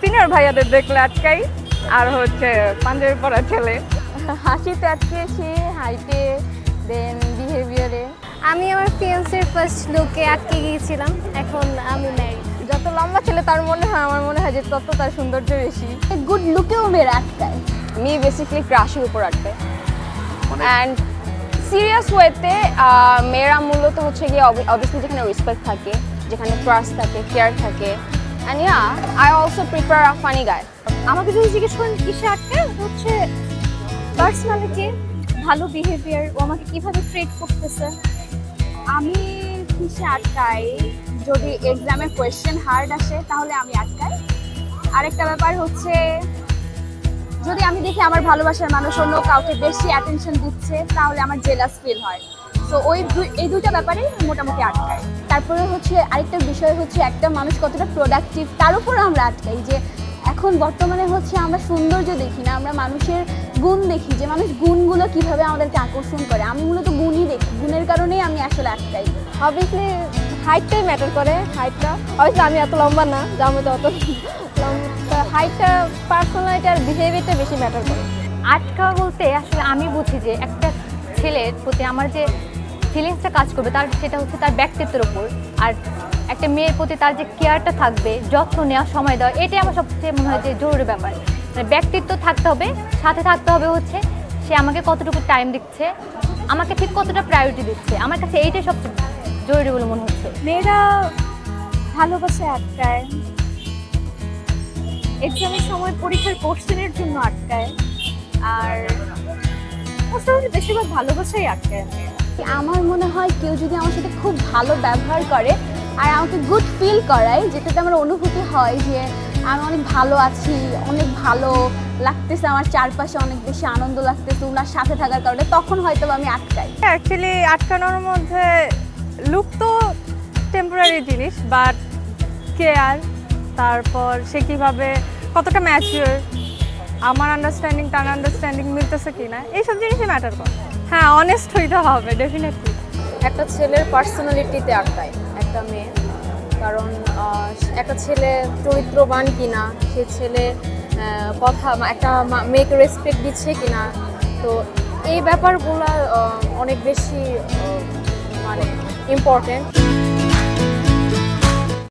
Senior ভাইয়াদের দেখলে আটকাই, আর হচ্ছে পাঞ্জাবি পরা ছেলে। হাসিতে আটকেছি, হাইটে, দেন বিহেভিয়ারে। আমি আমার ফিয়ান্সের ফার্স্ট লুকে আটকে গিয়েছিলাম, এখন আমি ম্যারিড। যত লম্বা ছেলে তার মনে হয়, আমার মনে হয় যে তত তার সৌন্দর্য বেশি। গুড লুকেও মেয়েরা আটকায়। মি বেসিক্যালি ক্রাশের উপর আটকায়। অ্যান্ড সিরিয়াস ওয়েতে মেয়েরা মূলত হচ্ছে গিয়ে অবভিয়াসলি যেখানে রেসপেক্ট থাকে, যেখানে ট্রাস্ট থাকে, কেয়ার থাকে। And yeah, I also prefer a funny guy. আমাকে যদি জিজ্ঞেস করেন কিসে আটকায়, হচ্ছে পার্সোনালিটি, ভালো বিহেভিয়ার, ও আমাকে কিভাবে ট্রিট করতেছে। আমি কিসে আটকাই, যদি এক্সামে কোয়েশ্চেন হার্ড আসে তাহলে আমি আটকাই। আরেকটা ব্যাপার হচ্ছে যদি আমি দেখি আমার ভালোবাসার মানুষ অন্য কাউকে বেশি অ্যাটেনশন দিচ্ছে তাহলে আমার জেলাস ফিল হয়। তো এই দুইটা ব্যাপারে মোটামুটি আটকাই। তারপরে হচ্ছে আরেকটা বিষয় হচ্ছে একটা মানুষ কতটা প্রোডাক্টিভ, তার উপর আমরা আটকাই। যে এখন বর্তমানে হচ্ছে আমরা সৌন্দর্য দেখি না, আমরা মানুষের গুণ দেখি, যে মানুষ গুণগুলো কিভাবে আমাদেরকে আকর্ষণ করে। আমি মূলত গুণই দেখি, গুণের কারণেই আমি আসলে আটকাই। অবভিয়াসলি হাইটটাই ম্যাটার করে। হাইটটা অবশ্যই আমি এত লম্বা না, যে আমি তো অত লম্বা। হাইটটা, পার্সোনালিটি আর বিহেভিয়ারটা বেশি ম্যাটার করে। আটকা বলতে আসলে আমি বুঝি যে একটা ছেলের প্রতি আমার যে ফিলিংসটা কাজ করবে তার সেটা হচ্ছে তার ব্যক্তিত্বের ওপর, আর একটা মেয়ের প্রতি তার যে কেয়ারটা থাকবে, যত্ন নেওয়া, সময় দেওয়া, এটাই আমার সবচেয়ে মনে হয় যে জরুরি ব্যাপার। মানে ব্যক্তিত্ব থাকতে হবে, সাথে থাকতে হবে হচ্ছে সে আমাকে কতটুকু টাইম দিচ্ছে, আমাকে ঠিক কতটা প্রায়োরিটি দিচ্ছে। আমার কাছে এইটাই সবচেয়ে জরুরি বলে মনে হচ্ছে। মেয়েরা ভালোবাসে আটকায়, এক্সামের সময় পরীক্ষার কোশ্চেনের জন্য আটকায়, আর বেশিরভাগ ভালোবাসাই আটকায়। আমার মনে হয় কেউ যদি আমার সাথে খুব ভালো ব্যবহার করে আর আমাকে গুড ফিল করায়, যেটাতে আমার অনুভূতি হয় যে আমি অনেক ভালো আছি, অনেক ভালো লাগতেছে, আমার চারপাশে অনেক বেশি আনন্দ লাগতেছে ওনার সাথে থাকার কারণে, তখন হয়তো আমি আটকাই। অ্যাকচুয়ালি আটকানোর মধ্যে লুক তো টেম্পোরারি জিনিস, বাট কেয়ার, তারপর সে কীভাবে, কতটা ম্যাচিওর, আমার আন্ডারস্ট্যান্ডিং তার আন্ডারস্ট্যান্ডিং মিলতেছে কিনা, এইসব জিনিসই ম্যাটার করে। হ্যাঁ, অনেস্ট হইতে হবে ডেফিনেটলি। একটা ছেলের পার্সোনালিটিতে আটকায় একটা মেয়ে, কারণ একটা ছেলে চরিত্রবান কিনা, সে ছেলে কথা একটা মেয়েকে রেসপেক্ট দিচ্ছে কিনা, তো এই ব্যাপারগুলো অনেক বেশি মানে ইম্পর্টেন্ট।